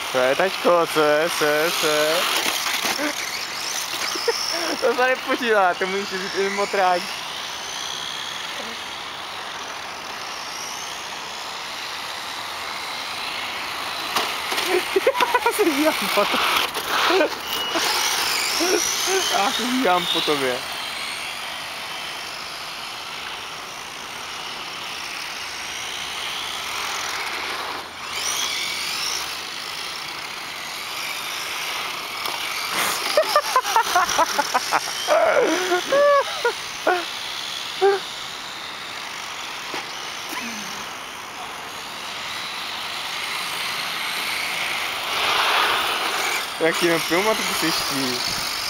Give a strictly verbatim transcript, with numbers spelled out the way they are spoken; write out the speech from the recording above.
Co je, tačko, co je, co je, co je? To se nepočítá, to můžeš říct i mimo tráť. Já se dívám po to. Já se dívám po tobě. Jak jenom pneumatik se ští.